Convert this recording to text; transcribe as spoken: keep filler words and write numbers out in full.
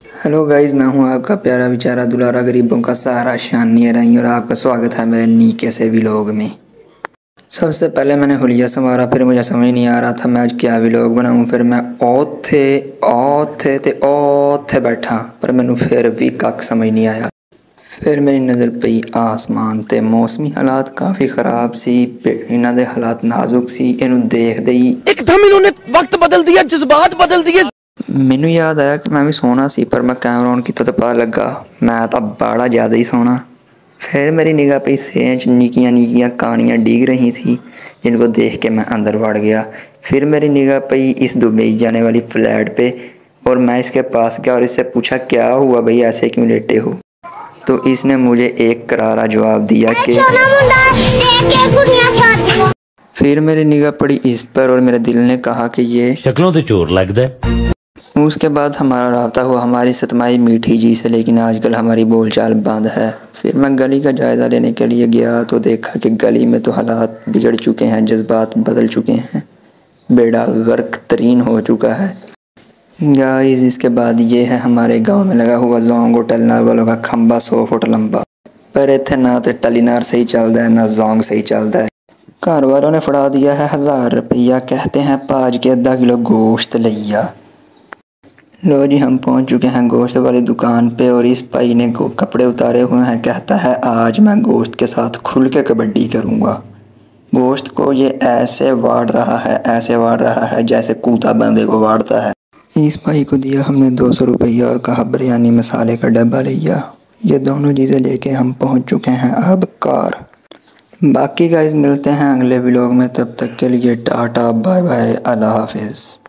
Hello guys, मैं हूं आपका प्यारा बेचारा दुलारा गरीबों का सहारा शानिया रही और आपका स्वागत है मेरे नीके से व्लॉग में। सबसे पहले मैंने हुलिया संवारा, फिर मुझे समझ नहीं आ रहा था मैं आज क्या व्लॉग बनाऊं। फिर मैं ओथे ओथे ते ओथे बैठा पर मैनू फिर भी कख समझ नहीं आया। फिर मेरी नज़र पई आसमान ते मौसमी हालात काफ़ी ख़राब सी, इन्हां दे हालात नाजुक सी। इनू देखदे ही एकदम इन्होंने वक्त बदल दिया, जज्बात बदल दिए। मैनू याद आया कि मैं भी सोना सी, पर मैं कैमरा ऑन किया तो पता लगा मैं तो बड़ा ज़्यादा ही सोना। फिर मेरी निगाह पे सेंच निकियां निकियां कहानियाँ डिग रही थी, जिनको देख के मैं अंदर बढ़ गया। फिर मेरी निगाह पई इस दुबई जाने वाली फ़्लैट पे और मैं इसके पास गया और इससे पूछा क्या हुआ भाई, ऐसे क्यों लेटे हो। तो इसने मुझे एक करारा जवाब दिया कि फिर मेरी निगाह पड़ी इस पर और मेरे दिल ने कहा कि ये शक्लों से चोर लगता है। उसके बाद हमारा राब्ता हुआ हमारी सतमाई मीठी जी से, लेकिन आजकल हमारी बोलचाल बंद है। फिर मैं गली का जायज़ा लेने के लिए गया तो देखा कि गली में तो हालात बिगड़ चुके हैं, जज्बात बदल चुके हैं, बेड़ा गर्क तरीन हो चुका है। गाइस, इसके बाद ये है हमारे गांव में लगा हुआ जोंग और टलनार वालों का खंबा सौ फुट लंबा। पर इतने ना तो टलीनार सही चलता है ना जोंग सही चलता है। घर वालों ने फड़ा दिया है हज़ार रुपया, कहते हैं पाँच के आधा किलो गोश्त लिया। लो जी, हम पहुंच चुके हैं गोश्त वाली दुकान पे और इस भाई ने कपड़े उतारे हुए हैं। कहता है आज मैं गोश्त के साथ खुल के कबड्डी करूंगा। गोश्त को ये ऐसे वाड़ रहा है ऐसे वाड़ रहा है जैसे कूता बंदे को वाड़ता है। इस भाई को दिया हमने दो सौ रुपया और कहा बिरयानी मसाले का डब्बा लिया। ये दोनों चीज़ें लेके हम पहुँच चुके हैं अब कार। बाकी गाइस मिलते हैं अगले व्लॉग में, तब तक के लिए टाटा बाय बाय, अल्लाह हाफिज़।